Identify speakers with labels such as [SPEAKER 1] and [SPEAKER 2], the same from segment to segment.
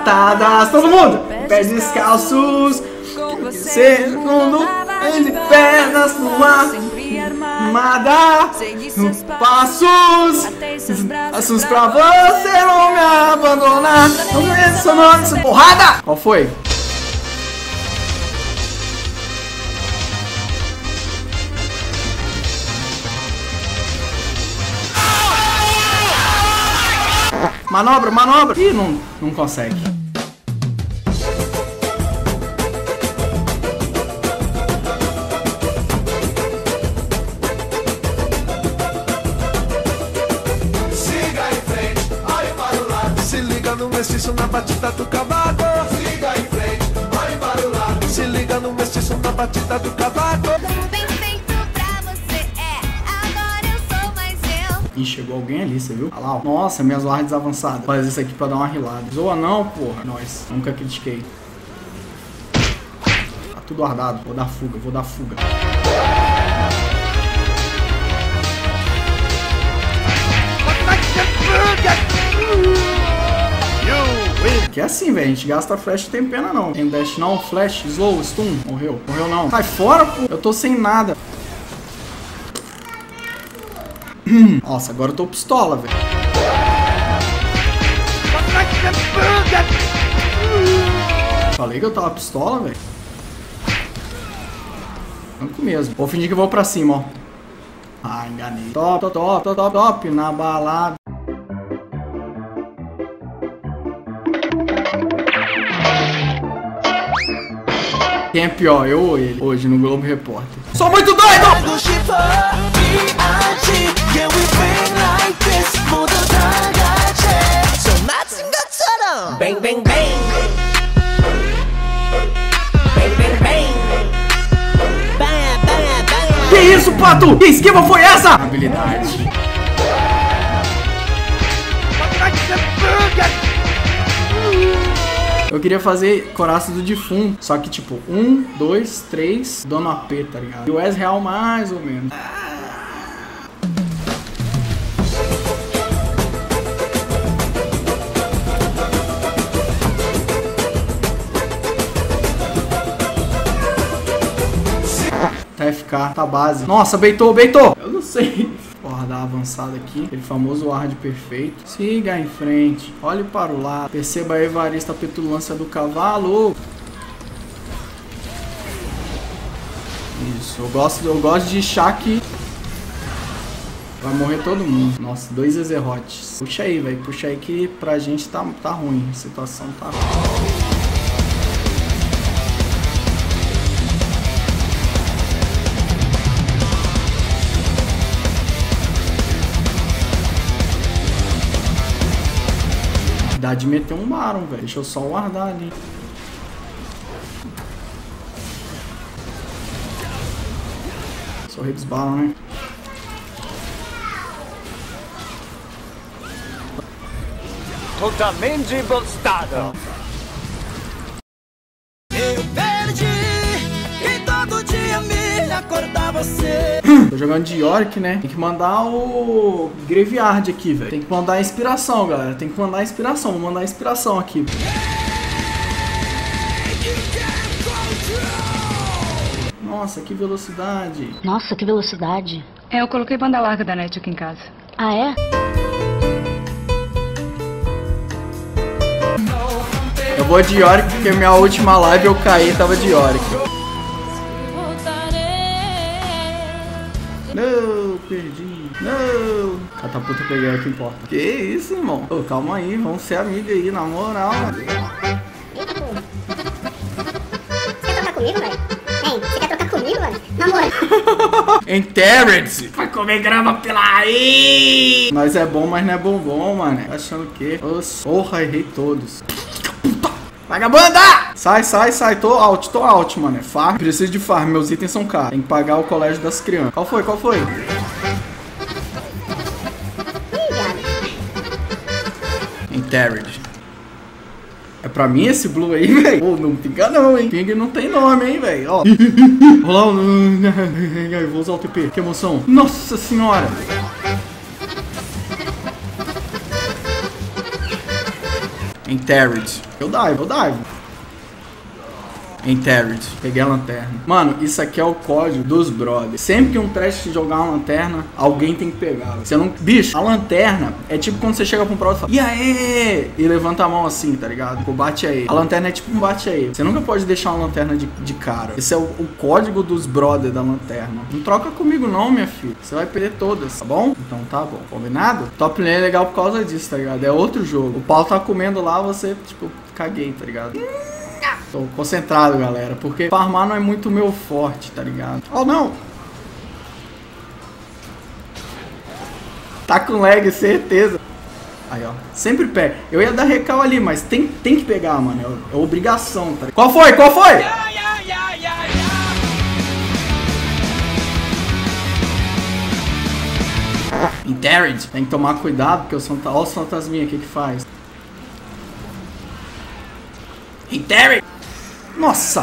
[SPEAKER 1] atadas. Todo mundo! Pés descalços. Segundo, de pernas no ar. Armada. Passos pra você não me abandonar. Não me sonora essa porrada. Qual foi? Manobra, manobra. Ih, não consegue.
[SPEAKER 2] Siga em frente, olhe para o lado. Se liga no mestiço na batida do cavaco. Siga em frente, olhe para o lado. Se liga no mestiço na batida do cavaco.
[SPEAKER 1] Ih, chegou alguém ali, você viu? Olha lá, ó. Nossa, minhas wards avançadas. Faz isso aqui pra dar uma rilada. Zoa não, porra. Nós. Nunca critiquei. Tá tudo guardado. Vou dar fuga, vou dar fuga. Que é assim, velho. A gente gasta flash e tem pena não. Tem dash não, flash, slow, stun. Morreu. Morreu não. Sai fora, pô. Eu tô sem nada. Nossa, agora eu tô pistola, velho. Falei que eu tava pistola, velho. Tranco mesmo. Vou fingir que eu vou pra cima, ó. Ah, enganei. Top, top, top, top, top. Na balada. Quem é pior, eu ou ele? Hoje no Globo Repórter. Sou muito doido!
[SPEAKER 3] Bang, bang, bang. Bang, bang, bang. Bang, bang, bang.
[SPEAKER 1] Que isso, pato? Que esquiva foi essa? Habilidade. Eu queria fazer Coraça do Defunto, só que tipo 1, 2, 3, dando AP, tá ligado? E o Ezreal mais ou menos. Tá FK, tá base. Nossa, beitou, beitou! Eu não sei. Porra, dá avançada aqui. Aquele famoso ward perfeito. Siga em frente. Olhe para o lado. Perceba a evarista petulância do cavalo. Isso, eu gosto de Shaq. Vai morrer todo mundo. Nossa, 2 Ezerhotes. Puxa aí, velho. Puxa aí que pra gente tá ruim. A situação tá ruim. Dá de meter um Baron, velho. Deixa eu só guardar ali. Sou rei dos Baron, né?
[SPEAKER 4] Totalmente bostado.
[SPEAKER 3] Eu perdi e todo dia me acordar você.
[SPEAKER 1] Tô jogando de Yorick, né? Tem que mandar o Graveyard aqui, velho. Tem que mandar a inspiração, galera. Tem que mandar a inspiração. Vou mandar a inspiração aqui. Nossa, que velocidade.
[SPEAKER 5] Nossa, que velocidade.
[SPEAKER 6] Eu coloquei banda larga da net aqui em casa.
[SPEAKER 5] Ah, é?
[SPEAKER 1] Eu vou de Yorick porque minha última live eu caí e tava de Yorick. Não, perdi. Não. Catapulta peguei, é o que importa. Que isso, irmão? Ô, calma aí, vamos ser amigos aí, na moral.
[SPEAKER 7] Você quer trocar comigo, velho? Hein? Você quer trocar comigo, velho? Na moral.
[SPEAKER 1] Enterreds! Vai comer grama pela aí! Nós é bom, mas não é bombom, mano. Tá achando o quê? Porra, errei todos. Vagabanda! Sai, sai, sai. Tô out, mano. É farm. Preciso de farm. Meus itens são caros. Tem que pagar o colégio das crianças. Qual foi? Qual foi? Enterred. É pra mim esse blue aí, velho? Pô, não pinga não, hein? Ping não tem nome, hein, velho? Ó. Olha lá. Vou usar o TP. Que emoção. Nossa senhora. Enterred. Eu dive. Enterred. Peguei a lanterna. Mano, isso aqui é o código dos brothers. Sempre que um trash jogar uma lanterna, alguém tem que pegar. Você não... Bicho, a lanterna é tipo quando você chega pra um brother e fala, e aí? E levanta a mão assim, tá ligado? Tipo, bate aí. A lanterna é tipo um bate aí. Você nunca pode deixar uma lanterna de cara. Esse é o código dos brothers da lanterna. Não troca comigo não, minha filha. Você vai perder todas, tá bom? Então tá bom. Combinado? Top lane é legal por causa disso, tá ligado? É outro jogo. O Paulo tá comendo lá, você, tipo, caguei, tá ligado? Tô concentrado, galera, porque farmar não é muito meu forte, tá ligado? Oh, não! Tá com lag, certeza. Aí, ó. Sempre pega. Eu ia dar recal ali, mas tem que pegar, mano. É obrigação, tá ligado? Qual foi? Enterred. Tem que tomar cuidado, porque olha os fantasminha aqui que faz. Enterred. Nossa!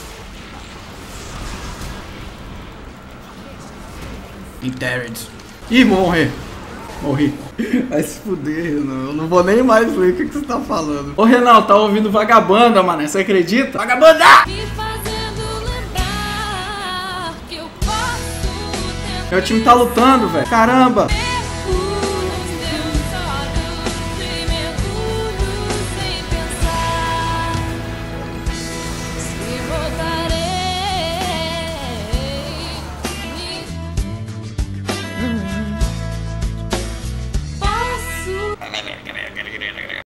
[SPEAKER 1] Enterred. Ih, morri. Vai se fuder, Renan. Eu não vou nem mais ler o que você tá falando. Ô, Renan, tá ouvindo vagabanda, mano. Você acredita? Vagabanda! Meu time tá lutando, velho. Caramba!